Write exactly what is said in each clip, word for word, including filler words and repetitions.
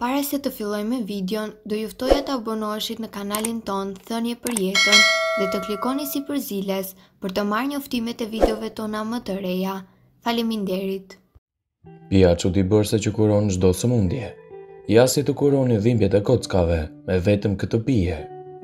Para se të fillojmë videon, do ju ftoja të abonoheshit në kanalin ton Thënie për Jetën dhe të klikoni sipër ziles për të marrë njoftimet e videove tona më të reja. Faleminderit. Pija çuditëbërëse që kuron çdo sëmundje. Ja si të kuroni dhimbjet e kockave me vetëm këtë pije.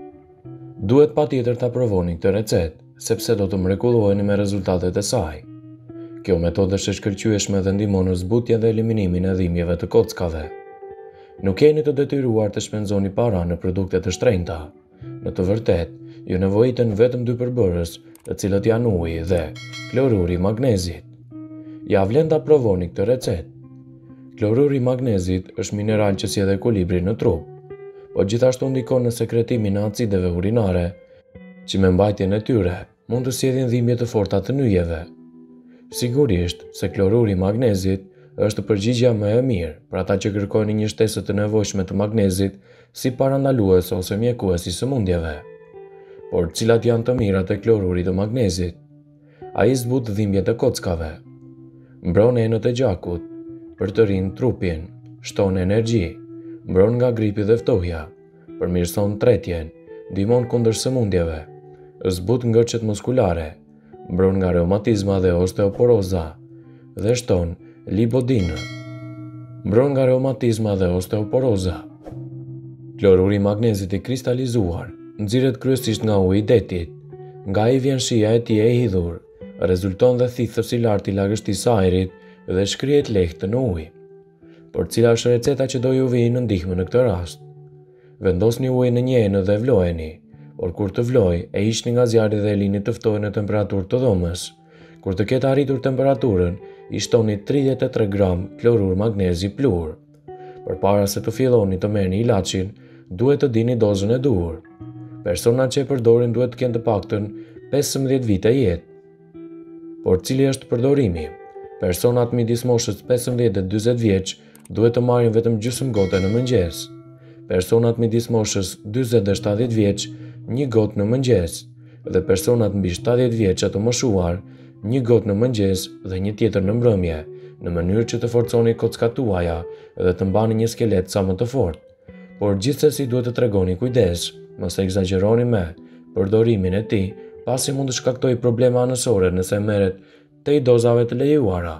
Duhet patjetër ta provoni këtë recetë, sepse do të mrekulloheni me rezultatet e saj. Kjo metodë është e shkëlqyeshme dhe ndihmon në zbutjen dhe eliminimin e dhimbjeve të kockave. Nuk jeni të detyruar të shpenzoni para në produkte të shtrenjta. Në të vërtetë, ju nevojiten vetëm dy përbërës, të cilët janë uji dhe kloruri i magnezit. Ja vlen ta provoni këtë recetë. Kloruri i magnezit është mineral që sjellë ekuilibrin në trup, por gjithashtu ndikon në sekretimin e acideve urinare, që me mbajtjen e tyre mund të sjellin dhimbje të forta të nyjeve. Sigurisht se kloruri i magnezit është përgjigjja më e mirë për ata që kërkojnë një shtesë të nevojshme të magnezit si parandalues ose mjekues i sëmundjeve. Por cilat janë të mirat e klorurit të magnezit? Ai zbut dhimbjet e kockave, mbron enët e gjakut, përtërin trupin, shton energji, mbron nga gripi dhe ftohja, përmirëson tretjen, ndihmon kundër sëmundjeve, zbut ngërçet muskulare, mbron nga reumatizma dhe osteoporoza dhe shton lipodinë, mbron nga reumatizma dhe osteoporoza. Kloruri i magnezit i kristalizuar nxirret kryesisht nga uji i detit, nga ai vjen shija e tij e hidhur, rezulton dhe thithës i lartë i lagështisë së ajrit dhe shkrihet lehtë në ujë. Por cila është receta që do ju vijë në ndihmë në këtë rast? Vendosni ujin në një enë dhe vlojeni, por kur të vlojë, e hiqni nga zjarri dhe e lini të ftohej në temperaturë të dhomës. Kur të ketë arritur temperaturën, i shtoni tridhjetë e tre gram klorur magnezi plur. Përpara se të filloni të merrni ilaçin, duhet të dini dozën e duhur. Personat që e përdorin duhet të kenë të paktën pesëmbëdhjetë vite jetë. Por cili është përdorimi? Personat midis moshës pesëmbëdhjetë e dyzet vjeç duhet të marrin vetëm gjysmë gote në mëngjes. Personat midis moshës dyzet dhe shtatëdhjetë vjeç, një gotë në mëngjes, dhe personat mbi shtatëdhjetë vjeç e të moshuar, një gotë në mëngjes dhe një tjetër në mbrëmje, në mënyrë që të forconi kockat tuaja dhe të mbani një skelet sa më të fortë. Por gjithsesi duhet të tregoni kujdes, mos e egzagjeroni me përdorimin e tij, pasi mund të shkaktojë probleme anësore nëse merret tej dozave të lejuara.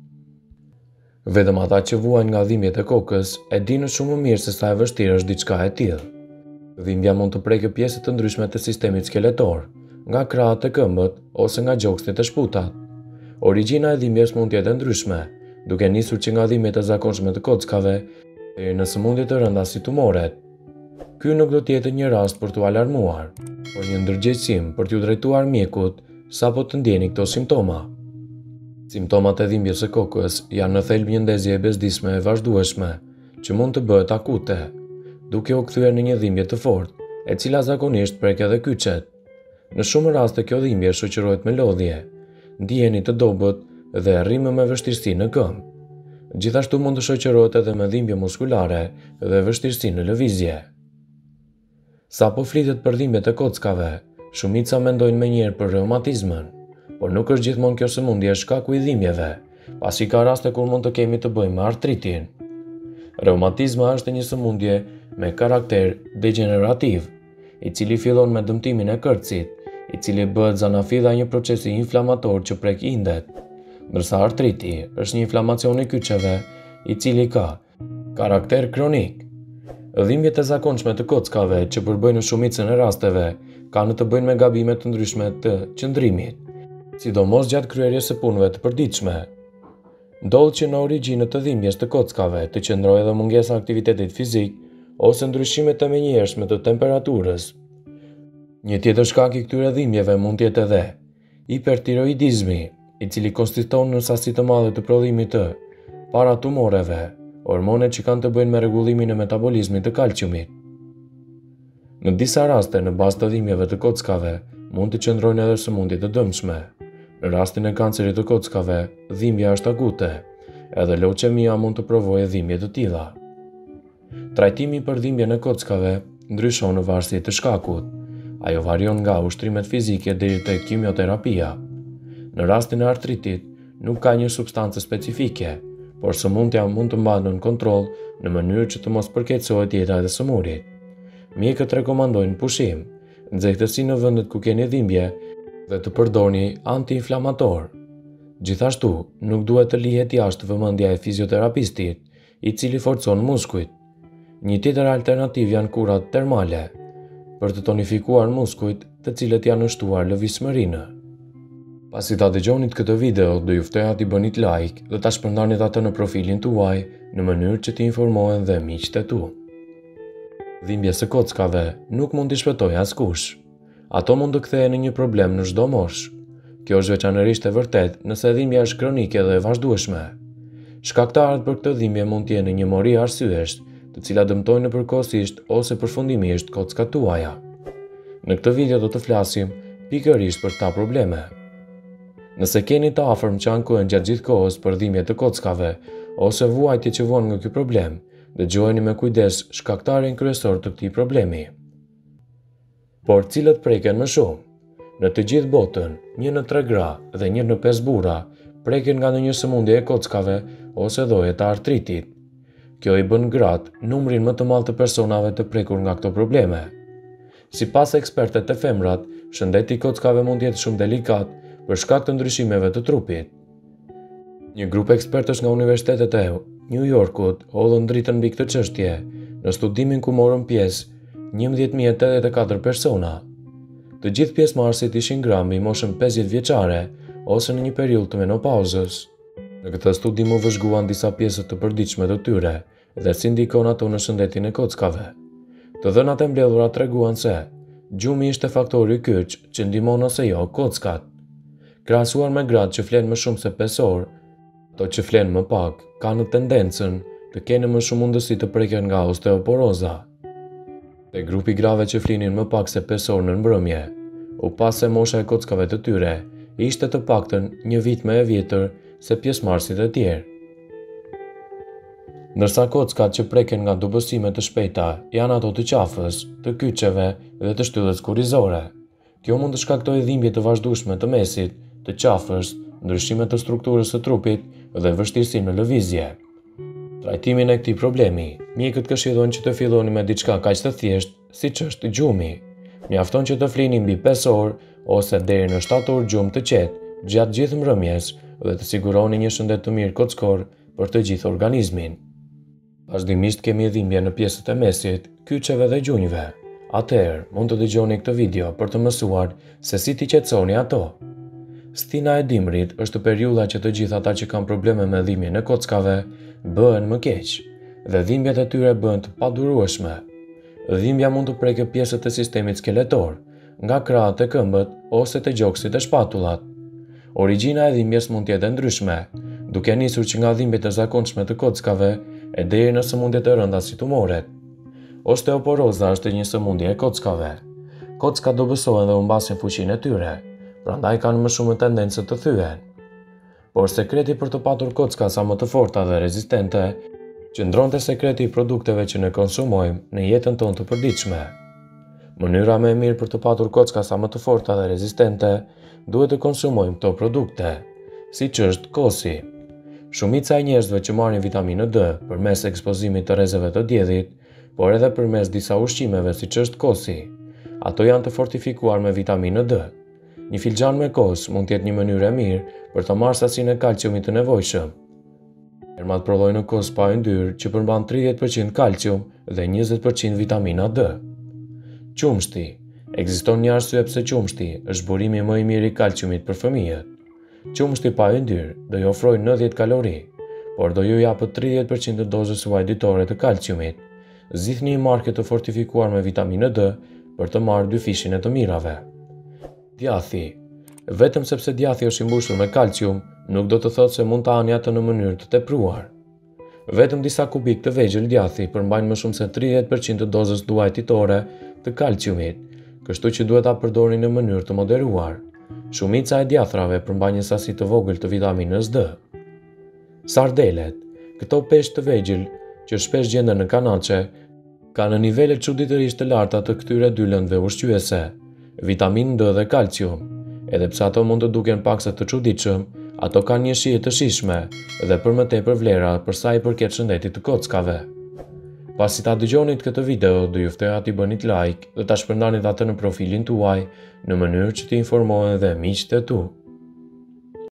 Vetëm ata që vuajnë nga dhimbjet e kokës e dinë shumë më mirë se sa e vështirë është diçka e tillë. Dhimbja mund të prekë pjesë të ndryshme të sistemit skeletor, nga krahët e këmbët ose nga gjoksit e shputat. Origjina e dhimbjes mund të jetë ndryshme, duke nisur që nga dhimbjet e zakonshme të kockave deri në sëmundje të rënda si tumoret. Ky nuk do të jetë një rast për t'u alarmuar, por një ndërgjegjësim për t'ju drejtuar mjekut sapo të ndjeni këto simptoma. Simptomat e dhimbjes së kokës janë në thelb një ndezje e bezdisme e vazhdueshme, që mund të bëhet akute, duke u kthyer në një dhimbje të fortë, e cila zakonisht prek edhe kyçet. Në shumë raste kjo dhimbje shoqërohet me lodhje, ndiheni të dobët dhe rrymë me vështirësi në këmbë. Gjithashtu mund të shoqërohet edhe me dhimbje muskulare dhe vështirësi në lëvizje. Sapo flitet për dhimbjet e kockave, shumica mendojnë menjëherë për reumatizmën, por nuk është gjithmonë kjo sëmundje shkaku i dhimbjeve, pasi ka raste kur mund të kemi të bëjmë me artritin. Reumatizma është një sëmundje me karakter degenerativ, i cili fillon me dëmtimin e kërcit, i cili bëhet zanafilla një procesi inflamator që prek indet, ndërsa artriti është një inflamacion i kyçeve, i cili ka karakter kronik. Dhimbjet e zakonshme të kockave që përbëjnë në shumicën e rasteve kanë të bëjnë me gabime të ndryshme të qëndrimit, sidomos gjatë kryerjes së punëve të përditshme. Ndodh që në origjinë të dhimbjes të kockave të qëndrojë edhe mungesa e aktivitetit fizik ose ndryshimet e menjëhershme të temperaturës. Një tjetër shkak i këtyre dhimbjeve mund të jetë edhe hipertiroidizmi, i cili konsiston në sasi të madhe të prodhimit të paratumoreve, hormone që kanë të bëjnë me rregullimin e metabolizmit të kalciumit. Në disa raste, në bazë të dhimbjeve të kockave, mund të qëndrojnë edhe sëmundje të dëmshme. Në rastin e kancerit të kockave, dhimbja është akute, edhe leuqemia mund të provojë dhimbje të tilla. Trajtimi për dhimbjen e kockave ndryshon në varësi të shkakut. Ajo varion nga ushtrimet fizike deri te kimioterapia. Në rastin e artritit, nuk ka një substancë specifike, por sëmundja mund të mbahet nën kontroll në mënyrë që të mos përkeqësohet jeta e sëmurit. Mjekët rekomandojnë pushim, nxehtësi në vendet ku keni dhimbje dhe të përdorni antiinflamator. Gjithashtu, nuk duhet të lihet jashtë vëmendja e fizioterapistit, i cili forcon muskujt. Një tjetër alternativë janë kurat termale, për të tonifikuar muskujt, të cilët janë nështuar lëvizshmërinë. Pasi ta dëgjonit këtë video, do ju ftoja t'i bënit like dhe ta shpërndanit atë në profilin tuaj në mënyrë që t'i informohen dhe miqtë e tu. Dhimbje së kockave nuk mund t'i shpëtojë askush. Ato mund të kthehen në një problem në çdo moshë. Kjo është veçanërisht e vërtet nëse dhimbja është kronike dhe e vazhdueshme. Shkaktarët për këtë dhimbje mund të jenë një mori arsyesh, të cilat dëmtojnë përkohësisht ose përfundimisht kockat tuaja. Në këtë video do të flasim pikërisht për këta probleme. Nëse keni të afërm që ankohen gjatë gjithë kohës për dhimbje të kockave ose vuajtje që vjen nga ky problem, dëgjojeni me kujdes shkaktarin kryesor të këtij problemi. Por cilët preken më shumë? Në të gjithë botën, një në tre gra dhe një në pesë burra preken nga ndonjë sëmundje e kockave ose dhoje të artritit. Kjo i bën gratë numrin më të madh të personave të prekur nga këto probleme. Sipas ekspertëve të femrat, shëndeti i kockave mund të jetë shumë delikat për shkak të ndryshimeve të trupit. Një grup ekspertësh nga universitetet e New Yorkut hodhën dritën mbi këtë çështje në studimin ku morën pjesë njëmbëdhjetë mijë e tetëdhjetë e katër persona. Të gjithë pjesëmarrësit ishin gra mbi moshën pesëdhjetë vjeçare ose në një periudhë të menopauzës. Në këtë studim u vëzhguan disa pjesë të përditshme të tyre dhe si ndikon ato në shëndetin e kockave. Të dhënat e mbledhura treguan se gjumi ishte faktori kyç që ndihmon ose jo kockat. Krahasuar me gratë që flenë më shumë se pesë orë, ato që flenë më pak kanë tendencën të kenë më shumë mundësi të preken nga osteoporoza. Te grupi grave që flinin më pak se pesë orë në mbrëmje, u pas se mosha e kockave të tyre ishte të paktën një vit më e vjetër se pjesëmarrësit e tjerë. Ndërsa kockat që preken nga dobësime të shpejta janë ato të qafës, të kyçeve dhe të shtyllës kurrizore. Kjo mund të shkaktojë dhimbje të vazhdueshme të mesit, të qafës, ndryshime të strukturës së trupit dhe vështirësi në lëvizje. Trajtimin e këtij problemi, mjekët këshillojnë që të filloni me diçka kaq të thjeshtë siç është gjumi. Mjafton që të flini mbi pesë orë ose deri në shtatë orë gjumë të qetë gjatë gjithë mbrëmjes dhe të siguroni një shëndet të mirë kockor për të gjithë organizmin. Vazhdimisht kemi dhimbje në pjesët e mesit, kyçeve dhe gjunjëve. Atëherë, mund të dëgjoni këtë video për të mësuar se si t'i qetësoni ato. Stina e dimrit është periudha që të gjithë ata që kanë probleme me dhimbjen e kockave bëhen më keq dhe dhimbjet e tyre bëhen të padurueshme. Dhimbja mund të prekë pjesët e sistemit skeletor, nga krahët e këmbët ose të gjoksit e shpatullat. Origjina e dhimbjes mund të jetë ndryshme, duke nisur që nga dhimbjet e zakonshme të kockave e deri në sëmundje të rënda si tumoret. Osteoporoza është një sëmundje e kockave. Kockat dobësohen dhe humbasin fuqinë e tyre, prandaj kanë më shumë tendencë të thyen. Por sekreti për të patur kocka sa më të forta dhe rezistente qëndron te sekreti i produkteve që ne konsumojmë në jetën tonë të përditshme. Mënyra më e mirë për të patur kocka sa më të forta dhe rezistente duhet të konsumojmë këto produkte, siç është kosi. Shumica e njerëzve që marrin vitaminë D përmes ekspozimit të rrezeve të diellit, por edhe përmes disa ushqimeve siç është kosi, ato janë të fortifikuar me vitaminë D. Një filxhan me kos mund të jetë një mënyrë e mirë për të marrë sasinë e kalciumit të nevojshëm. Ermat prodhojnë në kos pa yndyrë që përmban tridhjetë përqind kalcium dhe njëzet përqind vitamina D. Qumshti. Ekziston një arsye pse qumshti është burimi më i mirë i kalciumit për fëmijët. Qumshti pa yndyrë do ju ofrojë nëntëdhjetë kalori, por do ju japë tridhjetë përqind të dozës suaj ditore të kalciumit. Zgjidhni një marke të fortifikuar me vitaminë D për të marrë dy fishin e të mirave. Djathi. Vetëm sepse djathi është i mbushur me kalcium, nuk do të thotë se mund ta hani atë në mënyrë të tepruar. Vetëm disa kubik të vegjël djathi përmbajnë më shumë se tridhjetë përqind të dozës duaj ditore të kalciumit, kështu që duhet ta përdorni në mënyrë të moderuar. Shumica e djathrave përmbajnë një sasi të vogël të vitaminës D. Sardelet. Këto peshë të vegjël që shpesh gjenden në kanaçe kanë nivele çuditërisht të larta të këtyre dy lëndëve ushqyese, vitaminë D dhe kalcium. Edhe pse ato mund të duken paksa të çuditshëm, Ato kanë një shije të shishme dhe për më tepër vlera për sa i përket shëndetit të kockave. Pasi ta dëgjonit këtë video, do ju ftoj t'i bënit like dhe ta shpërndanit atë në profilin tuaj në mënyrë që t'i informohen dhe miqtë e tu.